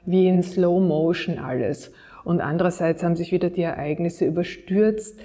wie in Slow Motion alles. Und andererseits haben sich wieder die Ereignisse überstürzt.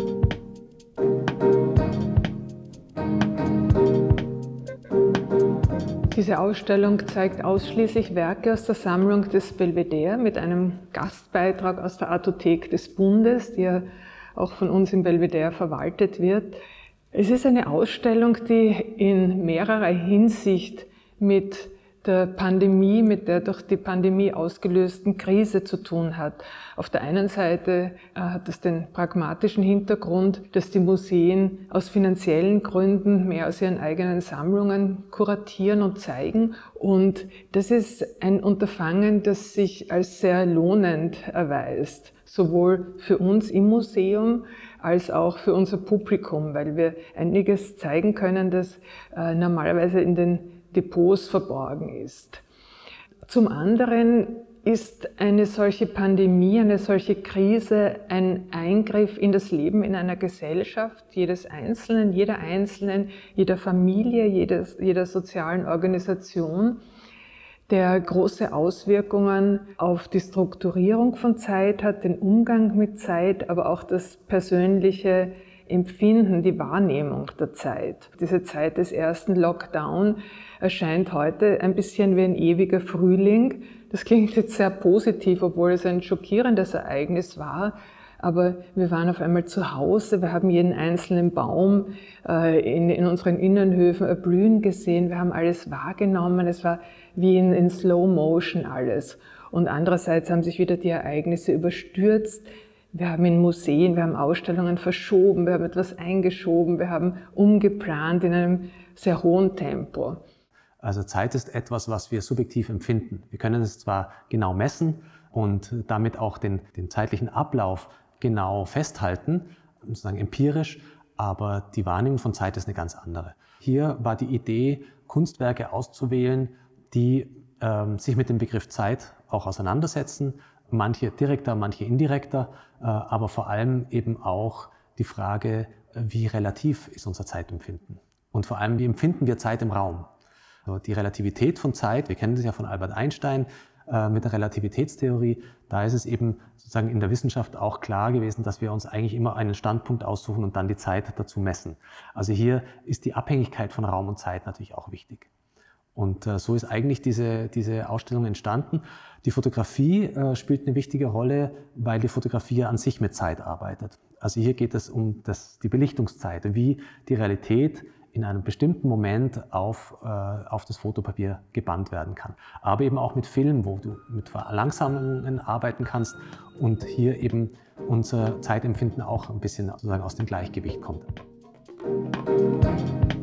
Diese Ausstellung zeigt ausschließlich Werke aus der Sammlung des Belvedere mit einem Gastbeitrag aus der Artothek des Bundes, die ja auch von uns im Belvedere verwaltet wird. Es ist eine Ausstellung, die in mehrerer Hinsicht mit der Pandemie, mit der durch die Pandemie ausgelösten Krise zu tun hat. Auf der einen Seite hat es den pragmatischen Hintergrund, dass die Museen aus finanziellen Gründen mehr aus ihren eigenen Sammlungen kuratieren und zeigen. Und das ist ein Unterfangen, das sich als sehr lohnend erweist, sowohl für uns im Museum als auch für unser Publikum, weil wir einiges zeigen können, das normalerweise in den Depots verborgen ist. Zum anderen ist eine solche Pandemie, eine solche Krise ein Eingriff in das Leben in einer Gesellschaft, jedes Einzelnen, jeder Einzelnen, jeder Familie, jeder sozialen Organisation, der große Auswirkungen auf die Strukturierung von Zeit hat, den Umgang mit Zeit, aber auch das persönliche Empfinden, die Wahrnehmung der Zeit. Diese Zeit des ersten Lockdown erscheint heute ein bisschen wie ein ewiger Frühling. Das klingt jetzt sehr positiv, obwohl es ein schockierendes Ereignis war. Aber wir waren auf einmal zu Hause, wir haben jeden einzelnen Baum in unseren Innenhöfen erblühen gesehen, wir haben alles wahrgenommen, es war wie in Slow Motion alles. Und andererseits haben sich wieder die Ereignisse überstürzt. Wir haben in Museen, wir haben Ausstellungen verschoben, wir haben etwas eingeschoben, wir haben umgeplant in einem sehr hohen Tempo. Also Zeit ist etwas, was wir subjektiv empfinden. Wir können es zwar genau messen und damit auch den zeitlichen Ablauf genau festhalten, sozusagen empirisch, aber die Wahrnehmung von Zeit ist eine ganz andere. Hier war die Idee, Kunstwerke auszuwählen, die sich mit dem Begriff Zeit auch auseinandersetzen, manche direkter, manche indirekter, aber vor allem eben auch die Frage, wie relativ ist unser Zeitempfinden und vor allem, wie empfinden wir Zeit im Raum. Also die Relativität von Zeit, wir kennen das ja von Albert Einstein mit der Relativitätstheorie, da ist es eben sozusagen in der Wissenschaft auch klar gewesen, dass wir uns eigentlich immer einen Standpunkt aussuchen und dann die Zeit dazu messen. Also hier ist die Abhängigkeit von Raum und Zeit natürlich auch wichtig. Und so ist eigentlich diese Ausstellung entstanden. Die Fotografie spielt eine wichtige Rolle, weil die Fotografie an sich mit Zeit arbeitet. Also hier geht es um die Belichtungszeit, wie die Realität in einem bestimmten Moment auf das Fotopapier gebannt werden kann. Aber eben auch mit Film, wo du mit Verlangsamungen arbeiten kannst und hier eben unser Zeitempfinden auch ein bisschen sozusagen aus dem Gleichgewicht kommt.